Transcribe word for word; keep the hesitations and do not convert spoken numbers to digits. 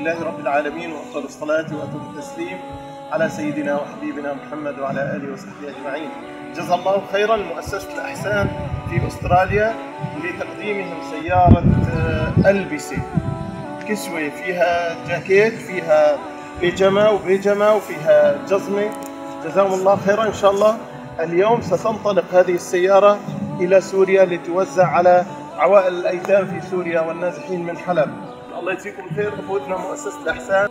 لله رب العالمين، وأفضل الصلاة وأتم التسليم على سيدنا وحبيبنا محمد وعلى آله وصحبه أجمعين. جزا الله خيرا مؤسسة الأحسان في أستراليا لتقديمهم سيارة ألبسة كسوة، فيها جاكيت، فيها بيجامة وبيجامة وفيها جزمة. جزاهم الله خيرا. إن شاء الله اليوم ستنطلق هذه السيارة إلى سوريا لتوزع على عوائل الأيتام في سوريا والنازحين من حلب. الله يجزيكم خير أخوتنا مؤسسة الأحسان.